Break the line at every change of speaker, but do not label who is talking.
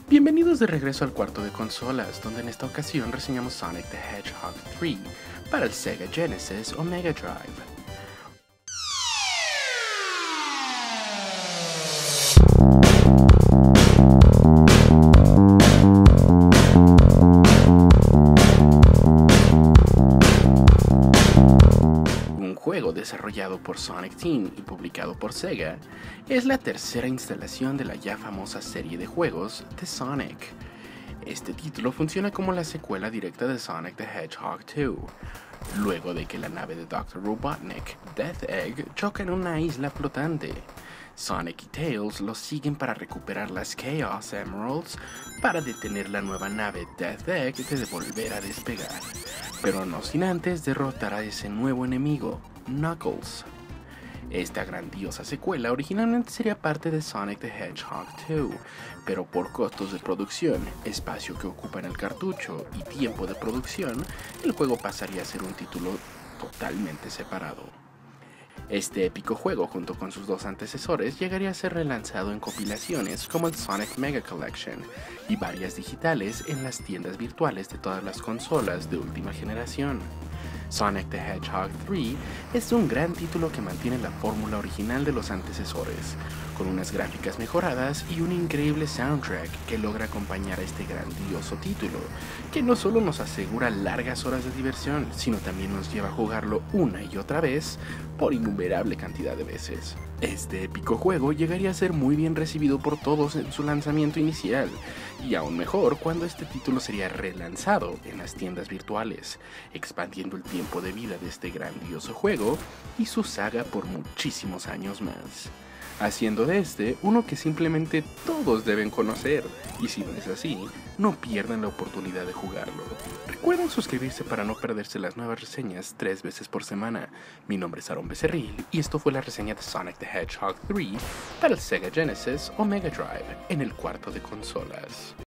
Bienvenidos de regreso al cuarto de consolas, donde en esta ocasión reseñamos Sonic the Hedgehog 3 para el Sega Genesis o Mega Drive. Un juego desarrollado por Sonic Team y publicado por Sega, es la tercera instalación de la ya famosa serie de juegos de Sonic. Este título funciona como la secuela directa de Sonic the Hedgehog 2, luego de que la nave de Dr. Robotnik, Death Egg, choca en una isla flotante. Sonic y Tails los siguen para recuperar las Chaos Emeralds para detener la nueva nave Death Egg de volver a despegar, pero no sin antes derrotar a ese nuevo enemigo, Knuckles. Esta grandiosa secuela originalmente sería parte de Sonic the Hedgehog 2, pero por costos de producción, espacio que ocupa en el cartucho y tiempo de producción, el juego pasaría a ser un título totalmente separado. Este épico juego, junto con sus dos antecesores, llegaría a ser relanzado en compilaciones como el Sonic Mega Collection y varias digitales en las tiendas virtuales de todas las consolas de última generación. Sonic the Hedgehog 3 es un gran título que mantiene la fórmula original de los antecesores, con unas gráficas mejoradas y un increíble soundtrack que logra acompañar a este grandioso título, que no solo nos asegura largas horas de diversión, sino también nos lleva a jugarlo una y otra vez por innumerable cantidad de veces. Este épico juego llegaría a ser muy bien recibido por todos en su lanzamiento inicial, y aún mejor cuando este título sería relanzado en las tiendas virtuales, expandiendo el tiempo de vida de este grandioso juego y su saga por muchísimos años más, haciendo de este uno que simplemente todos deben conocer, y si no es así, no pierdan la oportunidad de jugarlo. Recuerden suscribirse para no perderse las nuevas reseñas 3 veces por semana. Mi nombre es Aaron Becerril y esto fue la reseña de Sonic the Hedgehog 3 para el Sega Genesis o Mega Drive en el cuarto de consolas.